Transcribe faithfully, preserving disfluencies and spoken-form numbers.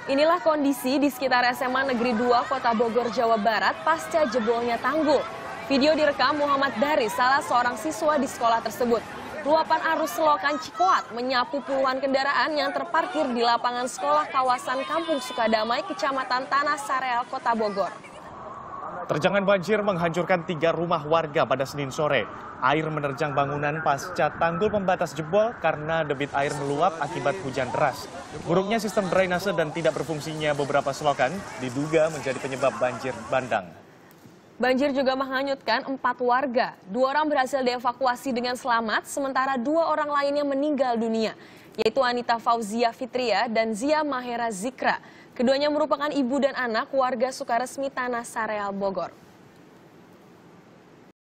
Inilah kondisi di sekitar S M A Negeri dua Kota Bogor, Jawa Barat pasca jebolnya tanggul. Video direkam Muhammad Daris, salah seorang siswa di sekolah tersebut. Luapan arus selokan Cikoat menyapu puluhan kendaraan yang terparkir di lapangan sekolah kawasan Kampung Sukadamai, Kecamatan Tanah Sareal, Kota Bogor. Terjangan banjir menghancurkan tiga rumah warga pada Senin sore. Air menerjang bangunan pasca tanggul pembatas jebol karena debit air meluap akibat hujan deras. Buruknya sistem drainase dan tidak berfungsinya beberapa selokan diduga menjadi penyebab banjir bandang. Banjir juga menghanyutkan empat warga. Dua orang berhasil dievakuasi dengan selamat, sementara dua orang lainnya meninggal dunia, yaitu Anita Fauzia Fitria dan Zia Mahera Zikra. Keduanya merupakan ibu dan anak warga Sukaresmi Tanah Sareal, Bogor.